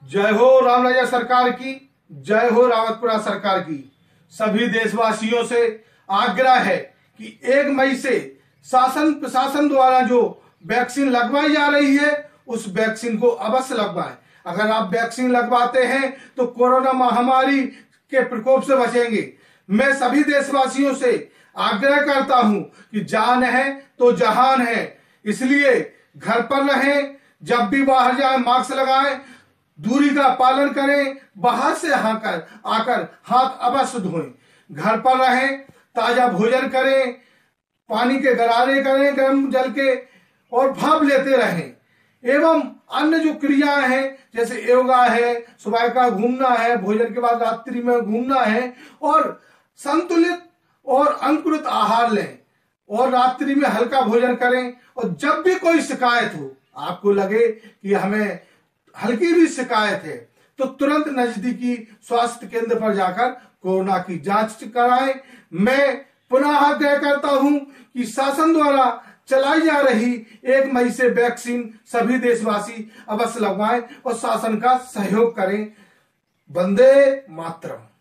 जय हो रामराजा सरकार की, जय हो रावतपुरा सरकार की। सभी देशवासियों से आग्रह है कि 1 मई से शासन प्रशासन द्वारा जो वैक्सीन लगवाई जा रही है उस वैक्सीन को अवश्य लगवाएं। अगर आप वैक्सीन लगवाते हैं तो कोरोना महामारी के प्रकोप से बचेंगे। मैं सभी देशवासियों से आग्रह करता हूं कि जान है तो जहान है, इसलिए घर पर रहें, जब भी बाहर जाएं मास्क लगाएं, दूरी का पालन करें, बाहर से आकर हाथ अवश्य धोएं, घर पर रहें, ताजा भोजन करें, पानी के गरारे करें गर्म जल के और भाप लेते रहें। एवं अन्य जो क्रियाएं हैं जैसे योगा है, सुबह का घूमना है, भोजन के बाद रात्रि में घूमना है और संतुलित और अंकुरित आहार लें और रात्रि में हल्का भोजन करें। और जब भी कोई शिकायत हो, आपको लगे कि हमें हल्की भी शिकायत है, तो तुरंत नजदीकी स्वास्थ्य केंद्र पर जाकर कोरोना की जांच कराएं। मैं पुनः आग्रह करता हूं कि शासन द्वारा चलाई जा रही 1 मई से वैक्सीन सभी देशवासी अवश्य लगवाएं और शासन का सहयोग करें। वंदे मातरम।